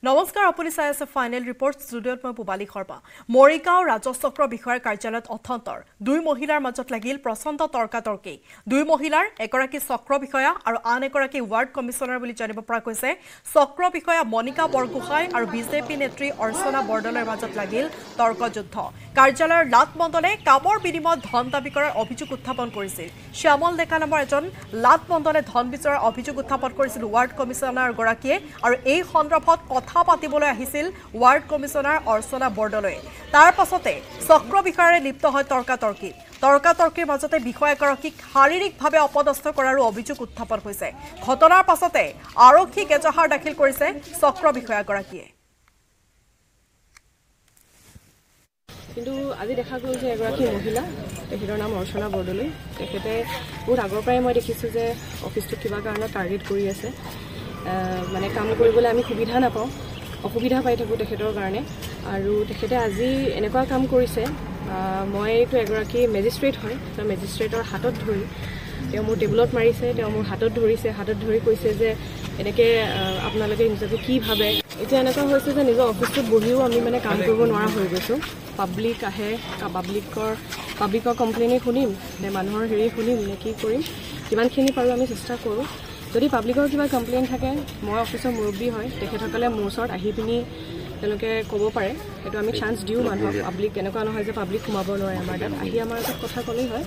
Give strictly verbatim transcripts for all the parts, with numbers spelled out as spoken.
নমস্কাৰ আপুনি চাই আছে ফাইনেল ৰিপৰ্ট ষ্টুডিঅ'ত মই পুবালি খৰপা মৰিগাঁও ৰাজচক্ৰ বিষয়ৰ কাৰ্যালয়ত অথন্তৰ দুই মহিলাৰ মাজত লাগিল প্ৰচণ্ড তৰ্কাতৰ্কি দুই মহিলাৰ এগৰাকী চক্ৰ বিষয়া আৰু আন এগৰাকী ৱাৰ্ড কমিছনাৰ বুলি জানিব পৰা গৈছে চক্ৰ বিষয়া মনিকা বৰগোহাঁই আৰু বিজেপি নেত্ৰী অৰ্চনা বৰদলৈৰ মাজত লাগিল তৰ্কযুদ্ধ কাৰ্যালয়ৰ লাট মণ্ডলে কামৰ বিনিময়ত ধন দাবী কৰাৰ অভিযোগ উত্থাপন কৰিছিল শ্যামল ডেকা নামৰ এজন লাট মণ্ডলে ধন বিচৰাৰ অভিযোগ উত্থাপন কৰিছিল ৱাৰ্ড কমিছনাৰ গৰাকীয়ে আৰু এই সন্দৰ্ভত কথা পাতিবলৈ আহিছিল ৱাৰ্ড কমিছনাৰ অৰ্চনা বৰদলৈ তাৰ পাছতে চক্ৰ বিষয়াৰে লিপ্ত হয় তৰ্কাতৰ্কি তৰ্কাতৰ্কিৰ মাজতে বিষয়াগৰাকীক শাৰীৰিকভাৱে অপদস্থ কৰাৰো অভিযোগ উত্থাপন হৈছে ঘটনাৰ পাছতে আৰক্ষীক এজাহাৰ দাখিল কৰিছে চক্ৰ বিষয়াগৰাকীয়ে কিন্তু আজি দেখা গ'ল যে এগৰাকী মহিলা তেখেতৰ নাম অৰ্চনা বৰদলৈ তেখেতে বহুত আগৰ পৰাই মই দেখিছোঁ যে অফিচটোত কিবা কাৰণত টাৰ্গেট কৰি আছে মানে কাম কৰিবলৈ আমি সুবিধা নাপাওঁ অসুবিধা পাই থাকোঁ তেখেতৰ কাৰণে আৰু তেখেতে আজি এনেকুৱা কাম কৰিছে মইতো এগৰাকী মেজিষ্ট্ৰেট হয় তো মেজিষ্ট্ৰেটৰ হাতত ধৰি তেওঁ মোৰ টেবুলত মাৰিছে তেওঁ মোৰ হাতত ধৰিছে হাতত ধৰি কৈছে যে এনেকৈ আপোনালোকে নিজকে কি ভাবে এতিয়া এনেকুৱা হৈছে যে নিজৰ অফিচটোত বহিও আমি মানে কাম কৰিব নোৱাৰা হৈ গৈছোঁ পাব্লিক আহে পাব্লিকৰ পাব্লিকৰ কমপ্লেইনেই শুনিম নে মানুহৰ হেৰি শুনিম নে কি কৰিম যিমানখিনি পাৰোঁ আমি চেষ্টা কৰোঁ যদি পাব্লিকৰ কিবা কমপ্লেইন থাকে মই অফিচৰ মুৰব্বী হয় তেখেতসকলে মোৰ ওচৰত আহি পিনি তেওঁলোকে ক'ব পাৰে সেইটো আমি চান্স দিওঁ মানুহক পাব্লিক এনেকুৱা নহয় যে পাব্লিক সোমাব নোৱাৰে আমাৰ তাত আহি আমাৰ আগত কথা ক'লেই হয়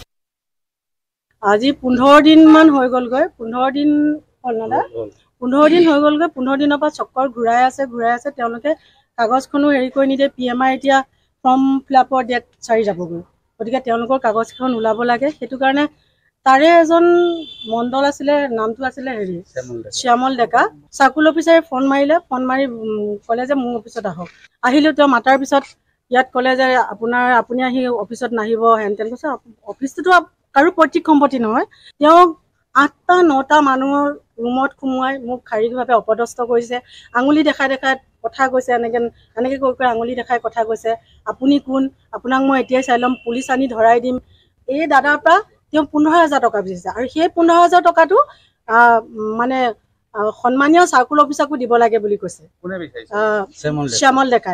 আজি পোন্ধৰ দিনমান হৈ গ'লগৈ পোন্ধৰ দিন হ'ল দাদা পোন্ধৰ দিন হৈ গ'লগৈ পোন্ধৰ দিনৰ পৰা চক্কৰ ঘূৰাই আছে ঘূৰাই আছে তেওঁলোকে কাগজখনো হেৰি কৰি নিদিয়ে পি এম আই এতিয়া ফৰ্ম ফিল আপৰ ডেট চাৰি যাবগৈ গতিকে তেওঁলোকৰ কাগজখন ওলাব লাগে সেইটো কাৰণে তাৰে এজন মণ্ডল আছিলে নামটো আছিলে হেৰি শ্যামল ডেকা চাৰ্কুল অফিচাৰে ফোন মাৰিলে ফোন মাৰি ক'লে যে মোৰ অফিচত আহক আহিলোঁ তেওঁ মাতাৰ পিছত ইয়াত ক'লে যে আপোনাৰ আপুনি আহি অফিচত নাহিব হেন তেন কৈছে অফিচটোতো কাৰো পৈতৃক সম্পত্তি নহয় তেওঁ আঠটা নটা মানুহৰ ৰুমত সোমোৱাই মোক শাৰীৰিকভাৱে অপদস্থ কৰিছে আঙুলি দেখাই দেখাই কথা কৈছে এনেকৈ এনেকৈ কৈ কৈ আঙুলি দেখাই কথা কৈছে আপুনি কোন আপোনাক মই এতিয়াই চাই ল'ম পুলিচ আনি ধৰাই দিম এই দাদাৰ পৰা তেওঁ পোন্ধৰ হাজাৰ টকা বিচাৰিছে আৰু সেই পোন্ধৰ হাজাৰ টকাটো মানে সন্মানীয় চাৰ্কুল অফিচাৰকো দিব লাগে বুলি কৈছে শ্যামল ডেকাই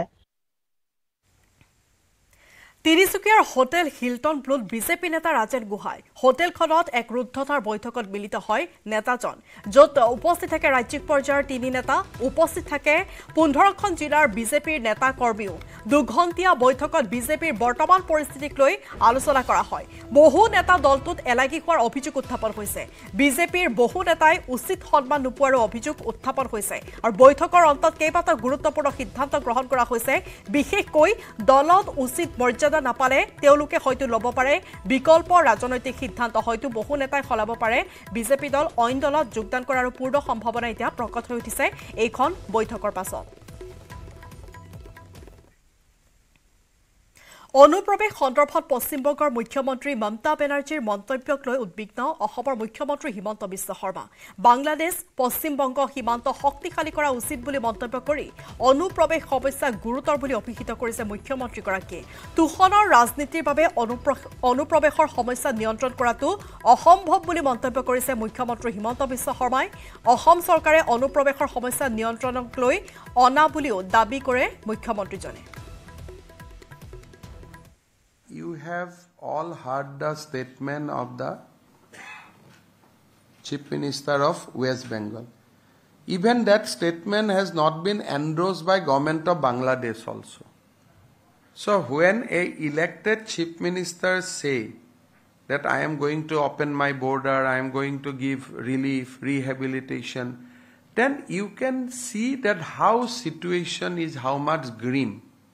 তিনিচুকীয়াৰ হোটেল হিলটন ব্লুত বিজেপি নেতা ৰাজেন গোহাঁই হোটেলখনত এক ৰুদ্ধতাৰ বৈঠকত মিলিত হয় নেতাজন য'ত উপস্থিত থাকে ৰাজ্যিক পৰ্যায়ৰ তিনি নেতা উপস্থিত থাকে পোন্ধৰখন জিলাৰ বিজেপিৰ নেতা কৰ্মীও দুঘণ্টীয়া বৈঠকত বিজেপিৰ বৰ্তমান পৰিস্থিতিক লৈ আলোচনা কৰা হয় বহু নেতা দলটোত এলাগী হোৱাৰ অভিযোগ উত্থাপন হৈছে বিজেপিৰ বহু নেতাই উচিত সন্মান নোপোৱাৰো অভিযোগ উত্থাপন হৈছে আৰু বৈঠকৰ অন্তত কেইবাটাও গুৰুত্বপূৰ্ণ সিদ্ধান্ত গ্ৰহণ কৰা হৈছে বিশেষকৈ দলত উচিত মৰ্যাদা নাপালে তেওঁলোকে হয়তো ল'ব পাৰে বিকল্প ৰাজনৈতিক সিদ্ধান্ত হয়তো বহু নেতাই সলাব পাৰে বিজেপি দল অইন দলত যোগদান কৰাৰ পূৰ্ণ সম্ভাৱনা এতিয়া প্ৰকট হৈ উঠিছে এইখন বৈঠকৰ পাছত অনুপ্ৰৱেশ সন্দৰ্ভত পশ্চিমবংগৰ মুখ্যমন্ত্ৰী মমতা বেনাৰ্জীৰ মন্তব্যক লৈ উদ্বিগ্ন অসমৰ মুখ্যমন্ত্ৰী হিমন্ত বিশ্ব শৰ্মা বাংলাদেশ পশ্চিমবংগ সীমান্ত শক্তিশালী কৰা উচিত বুলি মন্তব্য কৰি অনুপ্ৰৱেশ সমস্যা গুৰুতৰ বুলি অভিহিত কৰিছে মুখ্যমন্ত্ৰীগৰাকীয়ে তুষনৰ ৰাজনীতিৰ বাবে অনুপ্ৰৱেশৰ সমস্যা নিয়ন্ত্ৰণ কৰাটো অসম্ভৱ বুলি মন্তব্য কৰিছে মুখ্যমন্ত্ৰী হিমন্ত বিশ্ব শৰ্মাই অসম চৰকাৰে অনুপ্ৰৱেশৰ সমস্যা নিয়ন্ত্ৰণক লৈ অনা বুলিও দাবী কৰে মুখ্যমন্ত্ৰীজনে You have all heard the statement of the Chief Minister of West Bengal. Even that statement has not been endorsed by government of Bangladesh also. So when a elected Chief Minister say that I am going to open my border, I am going to give relief, rehabilitation, then you can see that how situation is how much grim.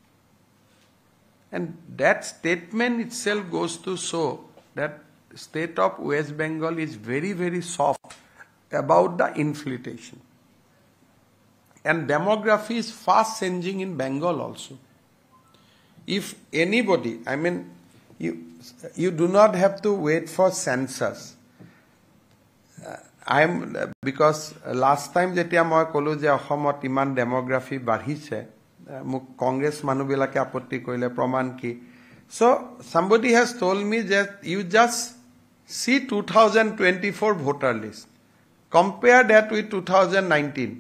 And that statement itself goes to show that state of West Bengal is very, very soft about the infiltration. And demography is fast changing in Bengal also. If anybody, I mean, you, you do not have to wait for census. Uh, I'm, because last time jetia moi kolu je Asomot iman demography badhise, মোক কংগ্ৰেছ মানুহবিলাকে আপত্তি কৰিলে প্ৰমাণ কি so somebody has told me that you just see two thousand twenty-four voter list compare that with two thousand nineteen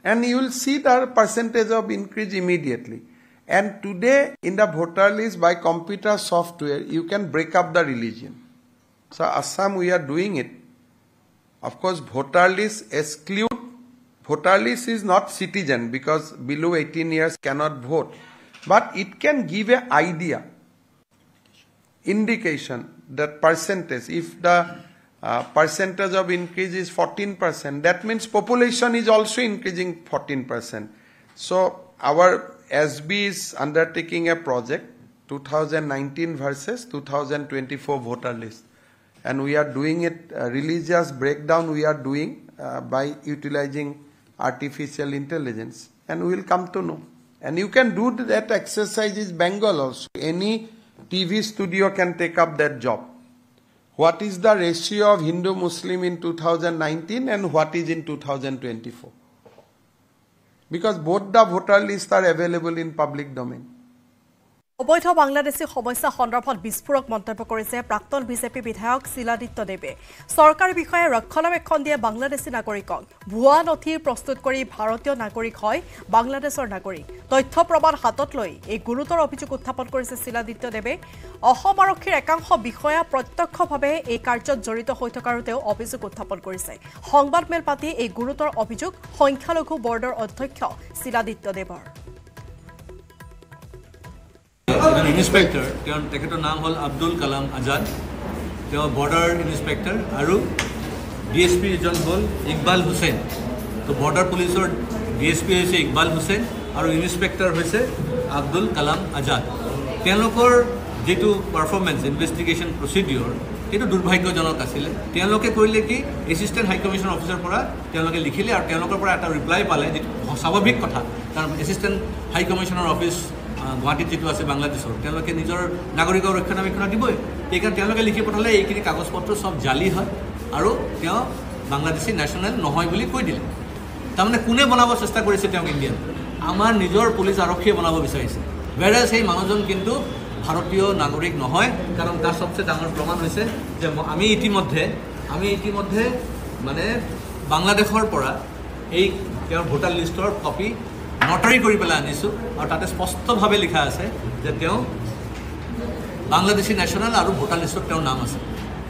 And you will see the percentage of increase immediately. And today in the voter list by computer software, you can break up the religion. So Assam, we are doing it. Of course, voter list exclude. Voter list is not citizen because below eighteen years cannot vote. But it can give an idea, indication that percentage. If the uh, percentage of increase is fourteen percent, that means population is also increasing fourteen percent. So our S B is undertaking a project, two thousand nineteen versus two thousand twenty-four voter list. And we are doing it, uh, religious breakdown we are doing uh, by utilizing artificial intelligence. And we will come to know. And you can do that exercise in Bengal also. Any T V studio can take up that job. What is the ratio of Hindu-Muslim in two thousand nineteen and what is in two thousand twenty-four? Because both the voter lists are available in public domain. অবৈধ বাংলাদেশী সমস্যা সন্দৰ্ভত বিস্ফোৰক মন্তব্য কৰিছে প্ৰাক্তন BJP বিধায়ক শিলাদিত্য দেৱে চৰকাৰী বিষয়ে ৰক্ষণাবেক্ষণ দিয়ে বাংলাদেশী নাগৰিকক ভুৱা নথি প্ৰস্তুত কৰি ভাৰতীয় নাগৰিক হয় বাংলাদেশৰ নাগৰিক তথ্য প্ৰমাণ হাতত লৈ এই গুৰুতৰ অভিযোগ উত্থাপন কৰিছে শিলাদিত্য দেৱে অসম আৰক্ষীৰ একাংশ বিষয়া প্ৰত্যক্ষভাৱে এই কাৰ্যত জড়িত হৈ থকাৰো তেওঁ অভিযোগ উত্থাপন কৰিছে সংবাদমেল পাতি এই গুৰুতৰ অভিযোগ সংখ্যালঘু বৰ্ডৰ অধ্যক্ষ শিলাদিত্য দেৱৰ ইন্সপেক্টৰ তেওঁৰ তেখেতৰ নাম হ'ল আব্দুল কালাম আজাদ তেওঁ বৰ্ডাৰ ইন্সপেক্টৰ আৰু ডিএসপি জন হ'ল ইকবাল হুছেইন তো বৰ্ডাৰ পুলিচৰ ডিএসপি হৈছে ইকবাল হুছেইন আৰু ইন্সপেক্টৰ হৈছে আব্দুল কালাম আজাদ তেওঁলোকৰ যেটো পাৰফৰ্মেন্স ইনভেষ্টিগেশ্যন প্ৰচিডিউৰ এইটো দুৰ্ভাগ্যজনক আছিল তেওঁলোকে কৰিলে কি এছিষ্টেণ্ট হাই কমিছনৰ অফিচৰ পৰা তেওঁলোকে লিখিলে আৰু তেওঁলোকৰ পৰা এটা ৰিপ্লাই পালে যেটো স্বাভাৱিক কথা কাৰণ এছিষ্টেণ্ট হাই কমিছনৰ অফিচ গুৱাহাটীত যেটো আছে বাংলাদেশৰ তেওঁলোকে নিজৰ নাগৰিকৰ ৰক্ষণাবেক্ষণ দিবই এইকাৰণে তেওঁলোকে লিখি পঠালে এইখিনি কাগজ পত্ৰ সব জালি হয় আৰু তেওঁ বাংলাদেশী নেশ্যনেল নহয় বুলি কৈ দিলে তাৰমানে কোনে বনাব চেষ্টা কৰিছে তেওঁ ইণ্ডিয়ান আমাৰ নিজৰ পুলিচ আৰক্ষীয়ে বনাব বিচাৰিছে whereas সেই মানুহজন কিন্তু ভাৰতীয় নাগৰিক নহয় কাৰণ তাৰ সবচেয়ে ডাঙৰ প্ৰমাণ হৈছে যে আমি ইতিমধ্যে আমি ইতিমধ্যে মানে বাংলাদেশৰ পৰা এই তেওঁৰ ভোটাৰ লিষ্টৰ কপি নটাৰী কৰি পেলাই আনিছো আৰু তাতে স্পষ্টভাৱে লিখা আছে যে তেওঁ বাংলাদেশী নেশ্যনেল আৰু ভোটাৰ লিষ্টত তেওঁৰ নাম আছে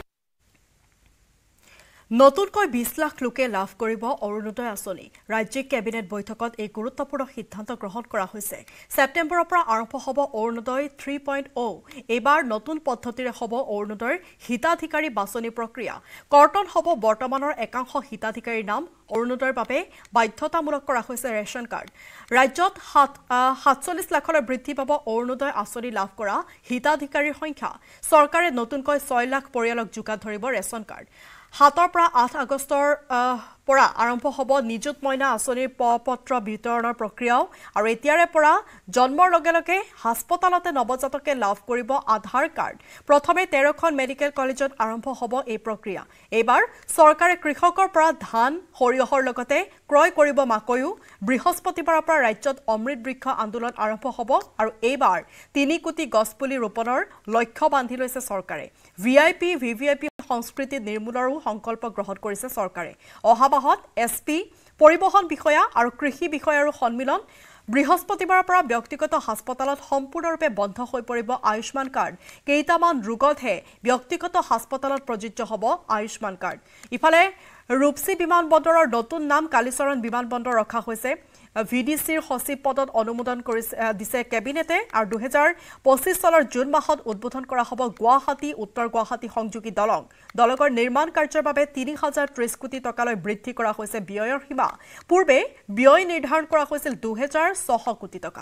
নতুনকৈ বিশ লাখ লোকে লাভ কৰিব অৰুণোদয় আঁচনি ৰাজ্যিক কেবিনেট বৈঠকত এই গুৰুত্বপূৰ্ণ সিদ্ধান্ত গ্ৰহণ কৰা হৈছে ছেপ্টেম্বৰৰ পৰা আৰম্ভ হ'ব অৰুণোদয় থ্ৰী পইণ্ট অ' এইবাৰ নতুন পদ্ধতিৰে হ'ব অৰুণোদয়ৰ হিতাধিকাৰী বাছনি প্ৰক্ৰিয়া কৰ্তন হ'ব বৰ্তমানৰ একাংশ হিতাধিকাৰীৰ নাম অৰুণোদয়ৰ বাবে বাধ্যতামূলক কৰা হৈছে ৰেচন কাৰ্ড ৰাজ্যত সাতচল্লিছ লাখলৈ বৃদ্ধি পাব অৰুণোদয় আঁচনি লাভ কৰা হিতাধিকাৰীৰ সংখ্যা চৰকাৰে নতুনকৈ ছয় লাখ পৰিয়ালক যোগান ধৰিব ৰেচন কাৰ্ড সাতৰ পৰা আঠ আগষ্টৰ পৰা আৰম্ভ হ'ব নিযুত মইনা আঁচনিৰ পত্ৰ বিতৰণৰ প্ৰক্ৰিয়াও আৰু এতিয়াৰে পৰা জন্মৰ লগে লগে হাস্পতালতে নৱজাতকে লাভ কৰিব আধাৰ কাৰ্ড প্ৰথমে তেৰখন মেডিকেল কলেজত আৰম্ভ হ'ব এই প্ৰক্ৰিয়া এইবাৰ চৰকাৰে কৃষকৰ পৰা ধান সৰিয়হৰ লগতে ক্ৰয় কৰিব মাকৈও বৃহস্পতিবাৰৰ পৰা ৰাজ্যত অমৃত বৃক্ষ আন্দোলন আৰম্ভ হ'ব আৰু এইবাৰ তিনি কোটি গছপুলি ৰোপণৰ লক্ষ্য বান্ধি লৈছে চৰকাৰে ভিআইপি ভিভিআইপি সংস্কৃতি নিৰ্মূলৰো সংকল্প গ্ৰহণ কৰিছে চৰকাৰে অহা মাহত এছপি পৰিবহণ বিষয়া আৰু কৃষি বিষয়াৰো সন্মিলন বৃহস্পতিবাৰৰ পৰা ব্যক্তিগত হাস্পতালত সম্পূৰ্ণৰূপে বন্ধ হৈ পৰিব আয়ুষ্মান কাৰ্ড কেইটামান ৰোগতহে ব্যক্তিগত হাস্পতালত প্ৰযোজ্য হ'ব আয়ুষ্মান কাৰ্ড ইফালে ৰূপসী বিমানবন্দৰৰ নতুন নাম কালিচৰণ বিমানবন্দৰ ৰখা হৈছে ভিডিচিৰ সচিব পদত অনুমোদন কৰিছে দিছে কেবিনেটে আৰু দুহেজাৰ পঁচিছ চনৰ জুন মাহত উদ্বোধন কৰা হ'ব গুৱাহাটী উত্তৰ গুৱাহাটী সংযোগী দলং দলঙৰ নিৰ্মাণ কাৰ্যৰ বাবে তিনি হাজাৰ ত্ৰিশ কোটি টকালৈ বৃদ্ধি কৰা হৈছে ব্যয়ৰ সীমা পূৰ্বে ব্যয় নিৰ্ধাৰণ কৰা হৈছিল দুহেজাৰ ছশ কোটি টকা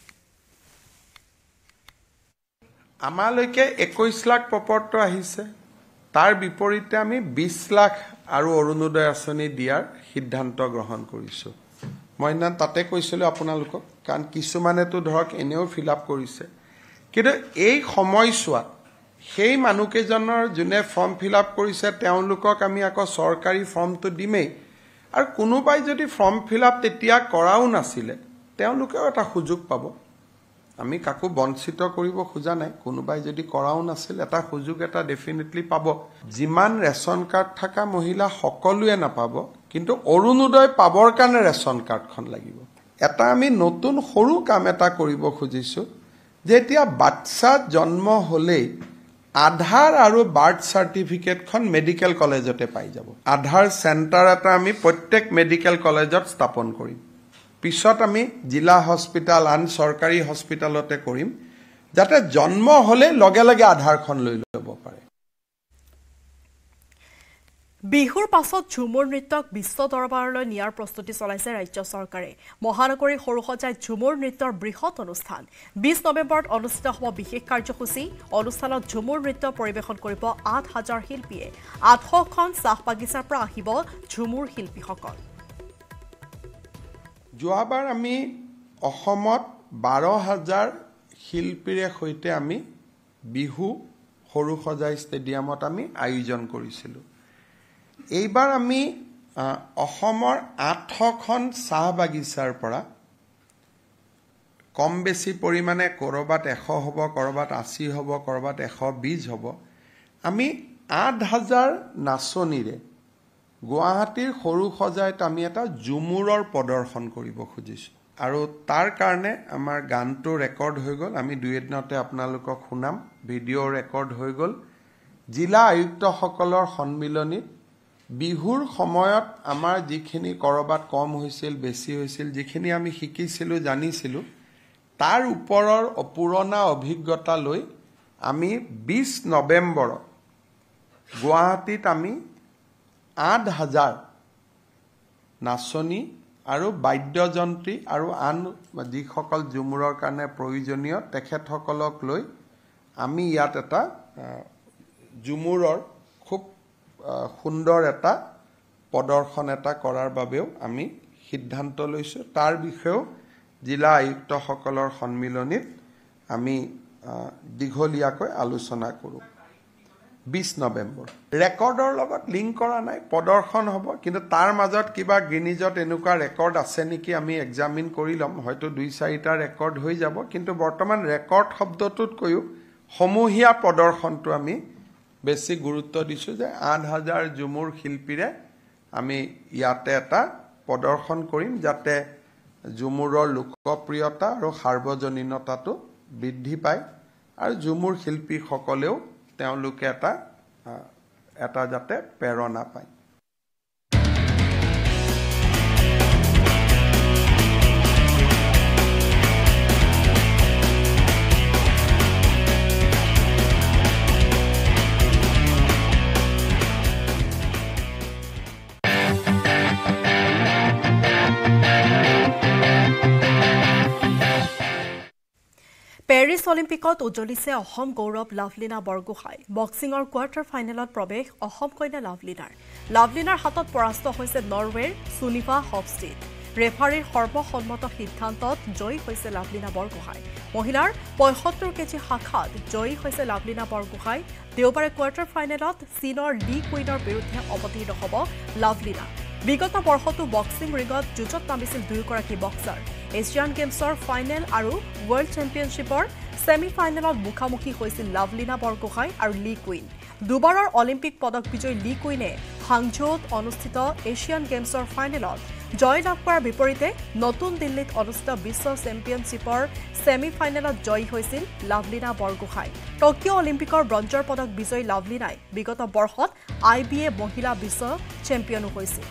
আমালৈকে একৈশ লাখ প্ৰপত্ৰ আহিছে তাৰ বিপৰীতে আমি বিশ লাখ আৰু অৰুণোদয় আঁচনি দিয়াৰ সিদ্ধান্ত গ্ৰহণ কৰিছো মই না তাতে কৈছিলো আপোনালোকক কাৰণ কিছুমানেতো ধৰক এনেও ফিল আপ কৰিছে কিন্তু এই সময়ছোৱাত সেই মানুহকেইজনৰ যোনে ফৰ্ম ফিল আপ কৰিছে তেওঁলোকক আমি আকৌ চৰকাৰী ফৰ্মটো দিমেই আৰু কোনোবাই যদি ফৰ্ম ফিল আপ তেতিয়া কৰাও নাছিলে তেওঁলোকেও এটা সুযোগ পাব আমি কাকো বঞ্চিত কৰিব খোজা নাই কোনোবাই যদি কৰাও নাছিল এটা সুযোগ এটা ডেফিনেটলি পাব যিমান ৰেচন কাৰ্ড থকা মহিলা সকলোৱে নাপাব কিন্তু অৰুণোদয় পাবৰ কাৰণে ৰেচন কাৰ্ডখন লাগিব এটা আমি নতুন সৰু কাম এটা কৰিব খুজিছো যেতিয়া বাচ্চা জন্ম হলেই আধাৰ আৰু বাৰ্থ সাৰ্টিফিকেটখন মেডিকেল কলেজতে পাই যাব আধাৰ সেন্টাৰ এটা আমি প্ৰত্যেক মেডিকেল কলেজত স্থাপন কৰিম পিছত আমি জিলা হস্পিটাল আন চৰকাৰী হস্পিটালতে কৰিম যাতে জন্ম হলে লগে লগে আধাৰখন লৈ ল'ব পাৰে বিহুৰ পাছত ঝুমুৰ নৃত্যক বিশ্ব দৰবাৰলৈ নিয়াৰ প্ৰস্তুতি চলাইছে ৰাজ্য চৰকাৰে মহানগৰী সৰুসজাই ঝুমুৰ নৃত্যৰ বৃহৎ অনুষ্ঠান বিশ নৱেম্বৰত অনুষ্ঠিত হ'ব বিশেষ কাৰ্যসূচী অনুষ্ঠানত ঝুমুৰ নৃত্য পৰিৱেশন কৰিব আঠ হাজাৰ শিল্পীয়ে আঠশখন চাহ বাগিচাৰ পৰা আহিব ঝুমুৰ শিল্পীসকল যোৱাবাৰ আমি অসমত বাৰ হাজাৰ শিল্পীৰে সৈতে আমি বিহু সৰুসজাই ষ্টেডিয়ামত আমি আয়োজন কৰিছিলোঁ এইবাৰ আমি অসমৰ আঠখন চাহ বাগিচাৰ পৰা কম বেছি পৰিমাণে কৰবাত এশ হ'ব কৰবাত আশী হ'ব কৰবাত এশ বিশ হ'ব আমি আঠ হাজাৰ নাচনীৰে গুৱাহাটীৰ সৰুসজাইত আমি এটা ঝুমুৰৰ প্ৰদৰ্শন কৰিব খুজিছো আৰু তাৰ কাৰণে আমাৰ গানটো ৰেকৰ্ড হৈ গ'ল আমি দুই এদিনতে আপোনালোকক শুনাম ভিডিঅ' ৰেকৰ্ড হৈ গ'ল জিলা আয়ুক্তসকলৰ সন্মিলনীত বিহুৰ সময়ত আমাৰ যিখিনি কৰবাত কম হৈছিল বেছি হৈছিল যিখিনি আমি শিকিছিলোঁ জানিছিলোঁ তাৰ ওপৰৰ অপুৰণা অভিজ্ঞতা লৈ আমি বিশ নৱেম্বৰত গুৱাহাটীত আমি আঠ হাজাৰ নাচনী আৰু বাদ্যযন্ত্ৰী আৰু আন যিসকল ঝুমুৰৰ কাৰণে প্ৰয়োজনীয় তেখেতসকলক লৈ আমি ইয়াত এটা ঝুমুৰৰ খুব সুন্দৰ এটা প্ৰদৰ্শন এটা কৰাৰ বাবেও আমি সিদ্ধান্ত লৈছো তাৰ বিষয়েও জিলা আয়ুক্তসকলৰ সন্মিলনীত আমি দীঘলীয়াকৈ আলোচনা কৰোঁ বিশ নৱেম্বৰ ৰেকৰ্ডৰ লগত লিংক কৰা নাই প্ৰদৰ্শন হ'ব কিন্তু তাৰ মাজত কিবা গিনিজত এনেকুৱা ৰেকৰ্ড আছে নেকি আমি এক্সামিন কৰি ল'ম হয়তো দুই চাৰিটা ৰেকৰ্ড হৈ যাব কিন্তু বৰ্তমান ৰেকৰ্ড শব্দটোতকৈও সমূহীয়া প্ৰদৰ্শনটো আমি বেছি গুৰুত্ব দিছো যে আঠ হাজাৰ ঝুমুৰ শিল্পীৰে আমি ইয়াতে এটা প্ৰদৰ্শন কৰিম যাতে ঝুমুৰৰ লোকপ্ৰিয়তা আৰু সাৰ্বজনীনতাটো বৃদ্ধি পায় আৰু ঝুমুৰ শিল্পীসকলেও তেওঁলোকে এটা এটা যাতে প্ৰেৰণা পায় পেৰিছ অলিম্পিকত উজ্বলিছে অসম গৌৰৱ লাভলীনা বৰগোহাঁই বক্সিঙৰ কোৱাৰ্টাৰ ফাইনেলত প্ৰৱেশ অসম কন্যা লাভলীনাৰ লাভলীনাৰ হাতত পৰাস্ত হৈছে নৰৱেৰ সুনিভা হফষ্টিড ৰেফাৰীৰ সৰ্বসন্মত সিদ্ধান্তত জয়ী হৈছে লাভলীনা বৰগোহাঁই মহিলাৰ পঁয়সত্তৰ কেজি শাখাত জয়ী হৈছে লাভলীনা বৰগোহাঁই দেওবাৰে কোৱাৰ্টাৰ ফাইনেলত চীনৰ লি কুইনৰ বিৰুদ্ধে অৱতীৰ্ণ হ'ব লাভলীনা বিগত বৰ্ষতো বক্সিং ৰিগত যুঁজত নামিছিল দুয়োগৰাকী বক্সাৰ এছিয়ান গেমছৰ ফাইনেল আৰু ৱৰ্ল্ড চেম্পিয়নশ্বিপৰ ছেমি ফাইনেলত মুখামুখি হৈছিল লাভলীনা বৰগোহাঁই আৰু লি কুইন দুবাৰৰ অলিম্পিক পদক বিজয়ী লি কুইনে হাংঝৌত অনুষ্ঠিত এছিয়ান গেমছৰ ফাইনেলত জয় লাভ কৰাৰ বিপৰীতে নতুন দিল্লীত অনুষ্ঠিত বিশ্ব চেম্পিয়নশ্বিপৰ ছেমি ফাইনেলত জয়ী হৈছিল লাভলীনা বৰগোহাঁই টকিঅ' অলিম্পিকৰ ব্ৰঞ্জৰ পদক বিজয়ী লাভলীনাই বিগত বৰ্ষত আই বি এ মহিলা বিশ্ব চেম্পিয়নো হৈছিল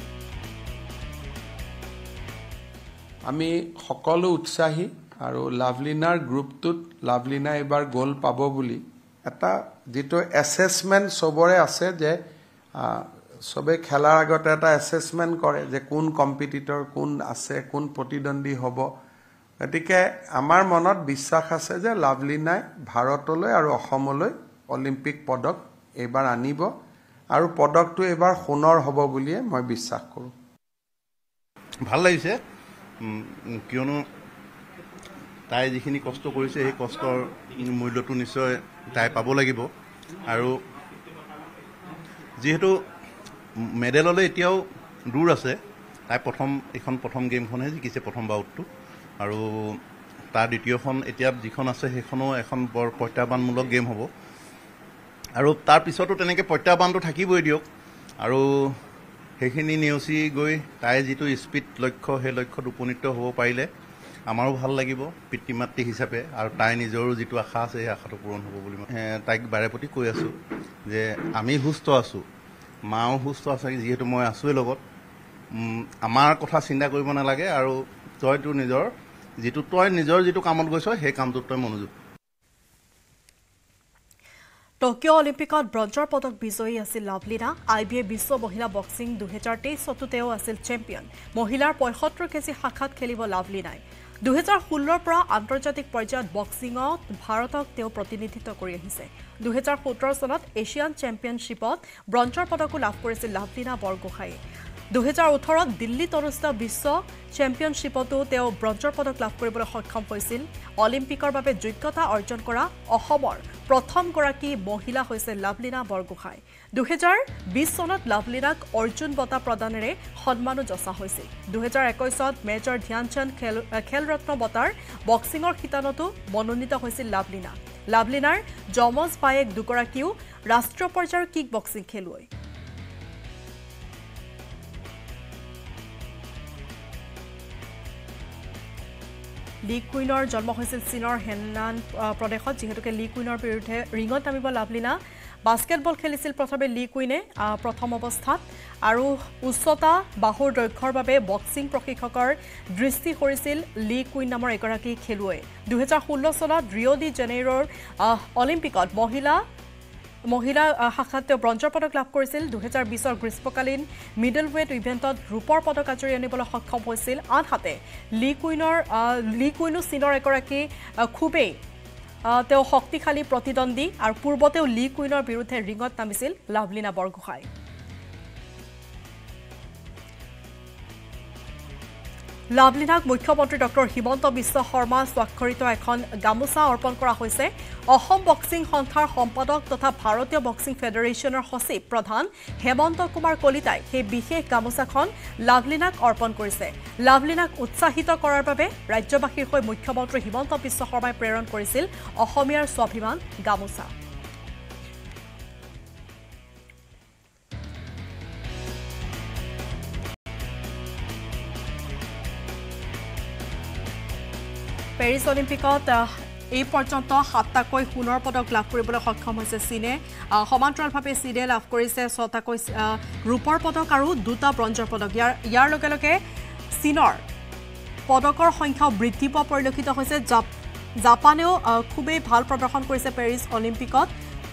আমি সকলো উৎসাহী আৰু লাভলীনাৰ গ্ৰুপটোত লাভলীনা এবাৰ গোল পাব বুলি এটা যেটো এসেসমেন্ট সবৰে আছে যে সবে খেলাৰ আগতে এটা এসেসমেন্ট কৰে যে কোন কম্পিটিটৰ কোন আছে কোন প্ৰতিদ্বন্দ্বী হ'ব গতিকে আমাৰ মনত বিশ্বাস আছে যে লাভলীনাই ভাৰতলৈ আৰু অসমলৈ অলিম্পিক পদক এবাৰ আনিব আৰু পদকটো এবাৰ সোণৰ হ'ব বুলি মই বিশ্বাস কৰোঁ ভাল লাগিছে কিয়নো তাই যিখিনি কষ্ট কৰিছে সেই কষ্টৰ মূল্যটো নিশ্চয় তাই পাব লাগিব আৰু যেহেতু মেডেললৈ এতিয়াও দূৰ আছে তাই প্ৰথম এখন প্ৰথম গেমখনহে জিকিছে প্ৰথম বাউটটো আৰু তাৰ দ্বিতীয়খন এতিয়া যিখন আছে সেইখনো এখন বৰ প্ৰত্যাহ্বানমূলক গেম হ'ব আৰু তাৰ পিছতো তেনেকৈ প্ৰত্যাহ্বানটো থাকিবই দিয়ক আৰু সেইখিনি নেওচি গৈ তাই যিটো স্পীড লক্ষ্য সেই লক্ষ্যত উপনীত হ'ব পাৰিলে আমাৰো ভাল লাগিব পিতৃ মাতৃ হিচাপে আৰু তাই নিজৰো যিটো আশা আছে সেই আশাটো পূৰণ হ'ব বুলি মই তাইক বাৰে প্ৰতি কৈ আছোঁ যে আমি সুস্থ আছোঁ মাও সুস্থ আছে যিহেতু মই আছোঁৱে লগত আমাৰ কথা চিন্তা কৰিব নালাগে আৰু তই তোৰ নিজৰ যিটো তই নিজৰ যিটো কামত গৈছ সেই কামটোত তই মনোযোগ টকিঅ' অলিম্পিকত ব্ৰঞ্জৰ পদক বিজয়ী আছিল লাভলীনা আই বি এ বিশ্ব মহিলা বক্সিং দুহেজাৰ তেইছতো তেওঁ আছিল চেম্পিয়ন মহিলাৰ পঁয়সত্তৰ কেজি শাখাত খেলিব লাভলীনাই দুহেজাৰ ষোল্লৰ পৰা আন্তৰ্জাতিক পৰ্যায়ত বক্সিঙত ভাৰতক তেওঁ প্ৰতিনিধিত্ব কৰি আহিছে দুহেজাৰ সোতৰ চনত এছিয়ান চেম্পিয়নশ্বিপত ব্ৰঞ্জৰ পদকো লাভ কৰিছিল লাভলীনা বৰগোহাঁইয়ে দুহেজাৰ ওঠৰত দিল্লীত অনুষ্ঠিত বিশ্ব চেম্পিয়নশ্বিপতো তেওঁ ব্ৰঞ্জৰ পদক লাভ কৰিবলৈ সক্ষম হৈছিল অলিম্পিকৰ বাবে যোগ্যতা অৰ্জন কৰা অসমৰ প্ৰথমগৰাকী মহিলা হৈছে লাভলীনা বৰগোহাঁই দুহেজাৰ বিশ চনত লাভলীনাক অৰ্জুন বঁটা প্ৰদানেৰে সন্মানো যচা হৈছিল দুহেজাৰ একৈছত মেজৰ ধ্যানচান্দ খেল খেলৰত্ন বঁটাৰ বক্সিঙৰ শিতানতো মনোনীত হৈছিল লাভলীনা লাভলীনাৰ যমজ বায়েক দুগৰাকীও ৰাষ্ট্ৰীয় পৰ্যায়ৰ কিক বক্সিং খেলুৱৈ লি কুইনৰ জন্ম হৈছিল চীনৰ হেনান প্ৰদেশত যিহেতুকে লি কুইনৰ বিৰুদ্ধে ৰিঙত নামিব লাভলীনা বাস্কেটবল খেলিছিল প্ৰথমে লি কুইনে প্ৰথম অৱস্থাত আৰু উচ্চতা বাহুৰ দৈৰ্ঘ্যৰ বাবে বক্সিং প্ৰশিক্ষকৰ দৃষ্টি কৰিছিল লি কুইন নামৰ এগৰাকী খেলুৱৈ দুহেজাৰ ষোল্ল চনত ৰিঅ' ডি জেনেইৰৰ অলিম্পিকত মহিলা মহিলা শাখাত তেওঁ ব্ৰঞ্জৰ পদক লাভ কৰিছিল দুহেজাৰ বিছৰ গ্ৰীষ্মকালীন মিডল ৱেট ইভেণ্টত ৰূপৰ পদক আজৰি আনিবলৈ সক্ষম হৈছিল আনহাতে লি কুইনৰ লি কুইনো চীনৰ এগৰাকী খুবেই তেওঁ শক্তিশালী প্ৰতিদ্বন্দ্বী আৰু পূৰ্বতেও লি কুইনৰ বিৰুদ্ধে ৰিঙত নামিছিল লাভলীনা বৰগোহাঁই লাভলীনাক মুখ্যমন্ত্ৰী ডক্টৰ হিমন্ত বিশ্ব শৰ্মা স্বাক্ষৰিত এখন গামোচা অৰ্পণ কৰা হৈছে অসম বক্সিং সন্থাৰ সম্পাদক তথা ভাৰতীয় বক্সিং ফেডাৰেশ্যনৰ সচিব প্ৰধান হেমন্ত কুমাৰ কলিতাই সেই বিশেষ গামোচাখন লাভলীনাক অৰ্পণ কৰিছে লাভলীনাক উৎসাহিত কৰাৰ বাবে ৰাজ্যবাসীৰ হৈ মুখ্যমন্ত্ৰী হিমন্ত বিশ্ব শৰ্মাই প্ৰেৰণ কৰিছিল অসমীয়াৰ স্বাভিমান গামোচা পেৰিছ অলিম্পিকত এই পৰ্যন্ত সাতটাকৈ সোণৰ পদক লাভ কৰিবলৈ সক্ষম হৈছে চীনে সমান্তৰালভাৱে চীনে লাভ কৰিছে ছটাকৈ ৰূপৰ পদক আৰু দুটা ব্ৰঞ্জৰ পদক ইয়াৰ ইয়াৰ লগে লগে চীনৰ পদকৰ সংখ্যাও বৃদ্ধি পোৱা পৰিলক্ষিত হৈছে জাপানেও খুবেই ভাল প্ৰদৰ্শন কৰিছে পেৰিছ অলিম্পিকত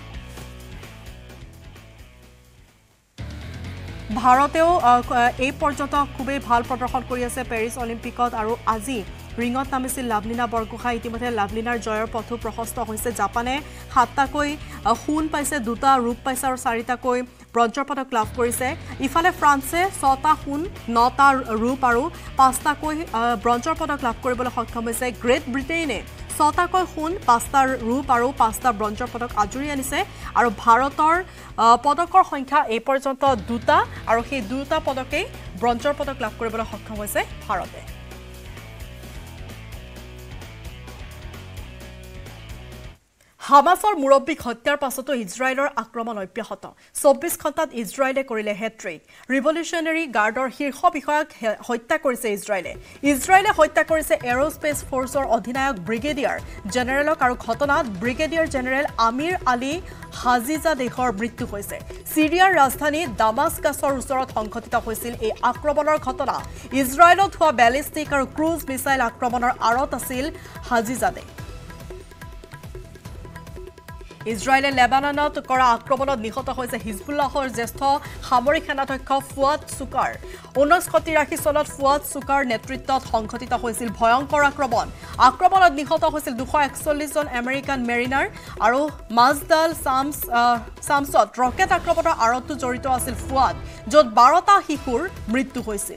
ভাৰতেও এই পৰ্যন্ত খুবেই ভাল প্ৰদৰ্শন কৰি আছে পেৰিছ অলিম্পিকত আৰু আজি ৰিঙত নামিছিল লাভলীনা বৰগোহাঁই ইতিমধ্যে লাভলীনাৰ জয়ৰ পথো প্ৰশস্ত হৈছে জাপানে সাতটাকৈ সোণ পাইছে দুটা ৰূপ পাইছে আৰু চাৰিটাকৈ ব্ৰঞ্জৰ পদক লাভ কৰিছে ইফালে ফ্ৰান্সে ছটা সোণ নটা ৰূপ আৰু পাঁচটাকৈ ব্ৰঞ্জৰ পদক লাভ কৰিবলৈ সক্ষম হৈছে গ্ৰেট ব্ৰিটেইনে ছটাকৈ সোণ পাঁচটা ৰূপ আৰু পাঁচটা ব্ৰঞ্জৰ পদক আজৰি আনিছে আৰু ভাৰতৰ পদকৰ সংখ্যা এই পৰ্যন্ত দুটা আৰু সেই দুটা পদকেই ব্ৰঞ্জৰ পদক লাভ কৰিবলৈ সক্ষম হৈছে ভাৰতে হামাছৰ মুৰব্বীক হত্যাৰ পাছতো ইজৰাইলৰ আক্ৰমণ অব্যাহত চৌব্বিছ ঘণ্টাত ইজৰাইলে কৰিলে হেট্ৰিক ৰিভলিউচনাৰী গাৰ্ডৰ শীৰ্ষ বিষয়াক হত্যা কৰিছে ইজৰাইলে ইজৰাইলে হত্যা কৰিছে এৰোস্পেচ ফ'ৰ্চৰ অধিনায়ক ব্ৰিগেডিয়াৰ জেনেৰেলক আৰু ঘটনাত ব্ৰিগেডিয়াৰ জেনেৰেল আমিৰ আলী হাজিজা দেশৰ মৃত্যু হৈছে সিৰিয়াৰ ৰাজধানী দামাস্কাছৰ ওচৰত সংঘটিত হৈছিল এই আক্ৰমণৰ ঘটনা ইজৰাইলত হোৱা বেলিষ্টিক আৰু ক্ৰুজ মিছাইল আক্ৰমণৰ আঁৰত আছিল হাজিজাদে ইজৰাইলে লেবাননত কৰা আক্ৰমণত নিহত হৈছে হিজবুল্লাহৰ জ্যেষ্ঠ সামৰিক সেনাধ্যক্ষ ফুৱাদ চুকাৰ ঊনৈছশ তিৰাশী চনত ফুৱাদ চুকাৰ নেতৃত্বত সংঘটিত হৈছিল ভয়ংকৰ আক্ৰমণ আক্ৰমণত নিহত হৈছিল দুশ একচল্লিছজন আমেৰিকান মেৰিনাৰ আৰু মাজদাল চামছ চামছত ৰকেট আক্ৰমণৰ আঁৰতো জড়িত আছিল ফুৱাদ য'ত বাৰটা শিশুৰ মৃত্যু হৈছিল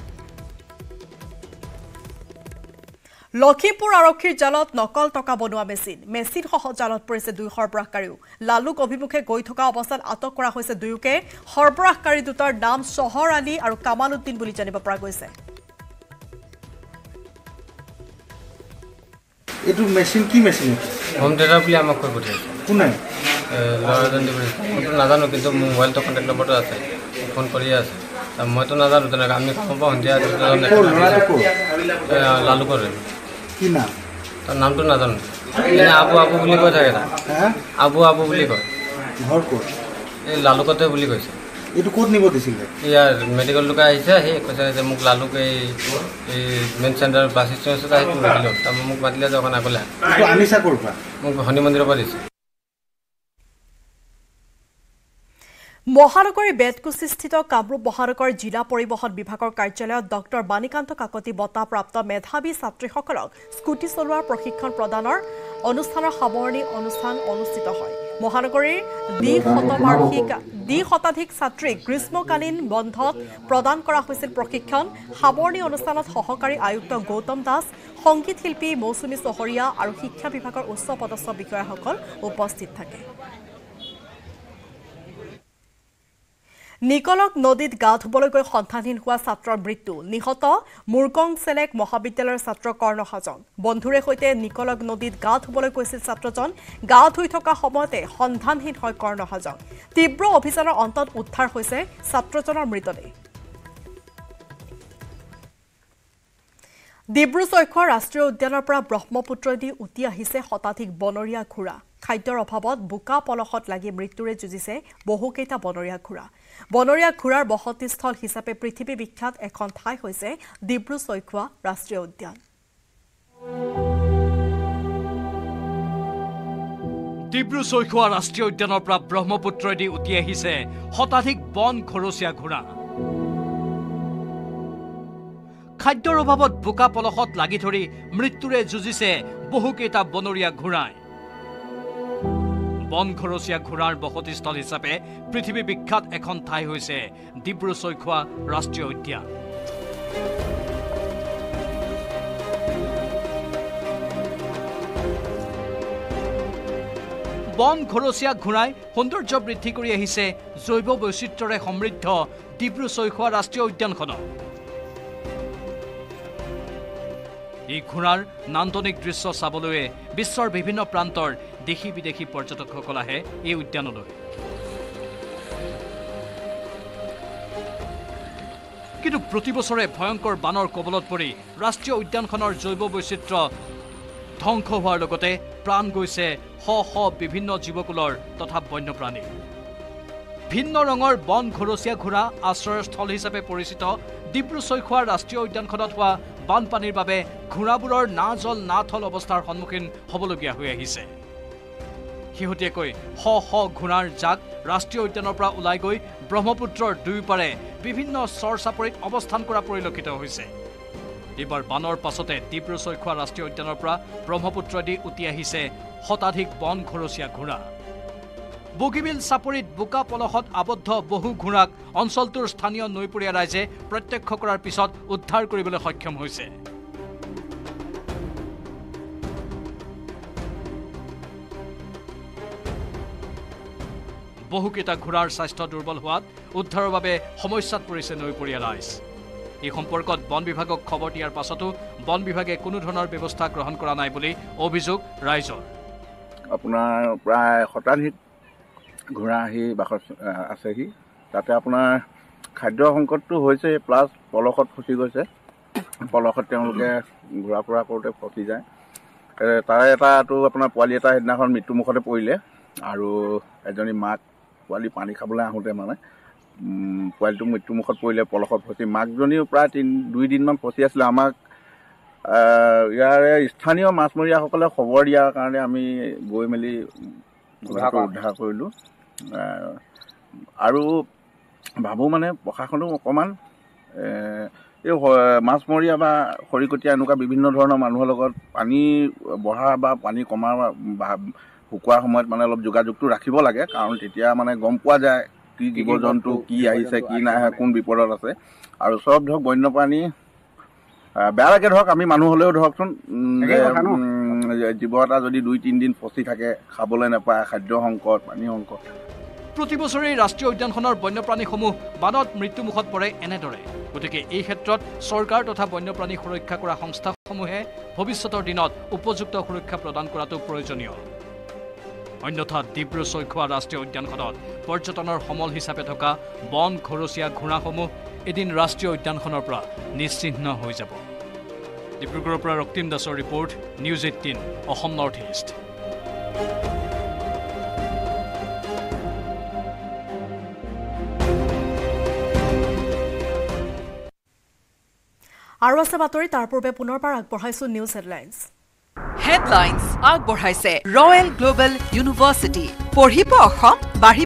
লখিমপুৰ আৰক্ষীৰ জালত নকল টকা বনোৱা মেচিন মেচিন সহ জালত পৰিছে দুই সৰবৰাহকাৰীও লালুক অভিমুখে গৈ থকা অৱস্থাত আটক কৰা হৈছে দুয়োকে সৰবৰাহকাৰী দুটাৰ নাম চহৰ আলী আৰু কামাল উদ্দিন বুলি জানিব পৰা গৈছে এইটো মেচিন কি মেচিন হোম থিয়েটাৰ বুলি আমাক কৈ পঠিয়াইছে কোনে ল'ৰাজন দিব মইতো নাজানো কিন্তু মোৰ মোবাইলটো কণ্টেক্ট নম্বৰটো আছে ফোন কৰিয়ে আছে মইতো নাজানো তেনেকৈ আমি গম পাওঁ সন্ধিয়া লালু কৰে কি নাম তাৰ নামটো নাজানো এনে আবু আবু বুলি কৈ থাকে তাক আবু আবু বুলি কয় ঘৰ ক'ত এই লালুকতে বুলি কৈছে এইটো ক'ত নিব দিছিলে ইয়াৰ মেডিকেল লোকে আহিছে আহি কৈছে যে মোক লালুক এই এই মেইন চেণ্টাৰ বাছ ষ্টেচনত আহি ৰখিলোঁ তাৰপৰা মোক মাতিলে যে অকণ আগলৈ আনিছা ক'ৰ পৰা মোক শনি মন্দিৰৰ পৰা দিছে মহানগৰী বেতকুচিস্থিত কামৰূপ মহানগৰ জিলা পৰিবহণ বিভাগৰ কাৰ্যালয়ত ডক্টৰ বাণীকান্ত কাকতি বঁটাপ্ৰাপ্ত মেধাৱী ছাত্ৰীসকলক স্কুটি চলোৱাৰ প্ৰশিক্ষণ প্ৰদানৰ অনুষ্ঠানৰ সামৰণি অনুষ্ঠান অনুষ্ঠিত হয় মহানগৰীৰ দ্বি শতবাৰ্ষিক দ্বি শতাধিক ছাত্ৰীক গ্ৰীষ্মকালীন বন্ধত প্ৰদান কৰা হৈছিল প্ৰশিক্ষণ সামৰণি অনুষ্ঠানত সহকাৰী আয়ুক্ত গৌতম দাস সংগীত শিল্পী মৌচুমী চহৰীয়া আৰু শিক্ষা বিভাগৰ উচ্চ পদস্থ বিষয়াসকল উপস্থিত থাকে নিকলক নদীত গা ধুবলৈ গৈ সন্ধানহীন হোৱা ছাত্ৰৰ মৃত্যু নিহত মুৰগং চেলেক মহাবিদ্যালয়ৰ ছাত্ৰ কৰ্ণ হাজন বন্ধুৰে সৈতে নিকলক নদীত গা ধুবলৈ গৈছিল ছাত্ৰজন গা ধুই থকা সময়তে সন্ধানহীন হয় কৰ্ণ হাজন তীব্ৰ অভিযানৰ অন্তত উদ্ধাৰ হৈছে ছাত্ৰজনৰ মৃতদেহ ডিব্ৰু চৈখোৱা ৰাষ্ট্ৰীয় উদ্যানৰ পৰা ব্ৰহ্মপুত্ৰদি উটি আহিছে শতাধিক বনৰীয়া ঘোঁৰা খাদ্যৰ অভাৱত বোকা পলসত লাগি মৃত্যুৰে যুঁজিছে বহুকেইটা বনৰীয়া ঘোঁৰা বনৰীয়া ঘোঁৰাৰ বসতিস্থল হিচাপে পৃথিৱী বিখ্যাত এখন ঠাই হৈছে ডিব্ৰু চৈখোৱা ৰাষ্ট্ৰীয় উদ্যান ডিব্ৰু চৈখোৱা ৰাষ্ট্ৰীয় উদ্যানৰ পৰা ব্ৰহ্মপুত্ৰদি উটি আহিছে শতাধিক বন খৰচীয়া ঘোঁৰা খাদ্যৰ অভাৱত বোকা পলসত লাগি ধৰি মৃত্যুৰে যুঁজিছে বহুকেইটা বনৰীয়া ঘোঁৰাই বন খৰচীয়া ঘোঁৰাৰ বসতিস্থল হিচাপে পৃথিৱী বিখ্যাত এখন ঠাই হৈছে ডিব্ৰু চৈখোৱা ৰাষ্ট্ৰীয় উদ্যান বন খৰচীয়া ঘোঁৰাই সৌন্দৰ্য বৃদ্ধি কৰি আহিছে জৈৱ বৈচিত্ৰ্যৰে সমৃদ্ধ ডিব্ৰু চৈখোৱা ৰাষ্ট্ৰীয় উদ্যানখনত এই ঘোঁৰাৰ নান্দনিক দৃশ্য চাবলৈ বিশ্বৰ বিভিন্ন প্ৰান্তৰ দেশী বিদেশী পৰ্যটকসকল আহে এই উদ্যানলৈ কিন্তু প্ৰতি বছৰে ভয়ংকৰ বানৰ কবলত পৰি ৰাষ্ট্ৰীয় উদ্যানখনৰ জৈৱ বৈচিত্ৰ্য ধ্বংস হোৱাৰ লগতে প্ৰাণ গৈছে শ শ বিভিন্ন জীৱকুলৰ তথা বন্যপ্ৰাণী ভিন্ন ৰঙৰ বন খৰচীয়া ঘোঁৰা আশ্ৰয়স্থল হিচাপে পৰিচিত ডিব্ৰু চৈখোৱা ৰাষ্ট্ৰীয় উদ্যানখনত হোৱা বানপানীৰ বাবে ঘোঁৰাবোৰৰ না জল না থল অৱস্থাৰ সন্মুখীন হ'বলগীয়া হৈ আহিছে শেহতীয়াকৈ শ শ ঘোঁৰাৰ জাক ৰাষ্ট্ৰীয় উদ্যানৰ পৰা ওলাই গৈ ব্ৰহ্মপুত্ৰৰ দুয়োপাৰে বিভিন্ন চৰ চাপৰিত অৱস্থান কৰা পৰিলক্ষিত হৈছে এইবাৰ বানৰ পাছতে ডিব্ৰু চৈখোৱা ৰাষ্ট্ৰীয় উদ্যানৰ পৰা ব্ৰহ্মপুত্ৰদি উটি আহিছে শতাধিক বন খৰচীয়া ঘোঁৰা বগীবিল চাপৰিত বোকা পলসত আবদ্ধ বহু ঘোঁৰাক অঞ্চলটোৰ স্থানীয় নৈপৰীয়া ৰাইজে প্ৰত্যক্ষ কৰাৰ পিছত উদ্ধাৰ কৰিবলৈ সক্ষম হৈছে বহুকেইটা ঘোঁৰাৰ স্বাস্থ্য দুৰ্বল হোৱাত উদ্ধাৰৰ বাবে সমস্যাত পৰিছে নৈপৰীয়া ৰাইজ এই সম্পৰ্কত বন বিভাগক খবৰ দিয়াৰ পাছতো বন বিভাগে কোনো ধৰণৰ ব্যৱস্থা গ্ৰহণ কৰা নাই বুলি অভিযোগ ৰাইজৰ আপোনাৰ প্ৰায় শতাধিক ঘোঁৰা আহি বাসত আছেহি তাতে আপোনাৰ খাদ্য সংকটটো হৈছে প্লাছ পলসত ফচি গৈছে পলসত তেওঁলোকে ঘূৰা ফুৰা কৰোঁতে ফচি যায় তাৰে এটাটো আপোনাৰ পোৱালি এটা সেইদিনাখন মৃত্যুমুখতে পৰিলে আৰু এজনী মাক পোৱালি পানী খাবলৈ আহোঁতে মানে পোৱালিটো মৃত্যুমুখত পৰিলে পলসত ফচি মাকজনীও প্ৰায় তিনি দুইদিনমান ফচি আছিলে আমাক ইয়াৰে স্থানীয় মাছমৰীয়াসকলে খবৰ দিয়াৰ কাৰণে আমি গৈ মেলি উদ্ধাৰ কৰিলোঁ আৰু ভাবোঁ মানে প্ৰশাসনো অকণমান এই মাছমৰীয়া বা খৰিকটীয়া এনেকুৱা বিভিন্ন ধৰণৰ মানুহৰ লগত পানী বঢ়া বা পানী কমা বা শুকোৱাৰ সময়ত মানে অলপ যোগাযোগটো ৰাখিব লাগে কাৰণ তেতিয়া মানে গম পোৱা যায় কি জীৱ জন্তু কি আহিছে কি নাই কোন বিপদত আছে আৰু চব ধৰক বন্যপ্ৰাণী বেয়া লাগে ধৰক আমি মানুহ হ'লেও ধৰকচোন জীৱ এটা যদি দুই তিনিদিন ফচি থাকে খাবলৈ নাপায় খাদ্য সংকট পানী সংকট প্ৰতি বছৰে ৰাষ্ট্ৰীয় উদ্যানখনৰ বন্যপ্ৰাণীসমূহ বানত মৃত্যুমুখত পৰে এনেদৰে গতিকে এই ক্ষেত্ৰত চৰকাৰ তথা বন্যপ্ৰাণী সুৰক্ষা কৰা সংস্থাসমূহে ভৱিষ্যতৰ দিনত উপযুক্ত সুৰক্ষা প্ৰদান কৰাটো প্ৰয়োজনীয় অন্যথা ডিব্ৰু চৈখোৱা ৰাষ্ট্ৰীয় উদ্যানখনত পৰ্যটনৰ সমল হিচাপে থকা বন ঘৰচীয়া ঘোঁৰাসমূহ এদিন ৰাষ্ট্ৰীয় উদ্যানখনৰ পৰা নিশ্চিহ্ন হৈ যাব ডিব্ৰুগড়ৰ পৰা ৰক্তিম দাসৰ report news eighteen Assam north east আৰু আছে বাতৰি তাৰ পূৰ্বে পুনৰবাৰ আগবঢ়াইছো নিউজ হেডলাইন্স হেডলাইন্স আগবঢ়াইছে ৰয়েল গ্লোবেল ইউনিভাৰ্চিটি পঢ়িব অসম বাঢ়ি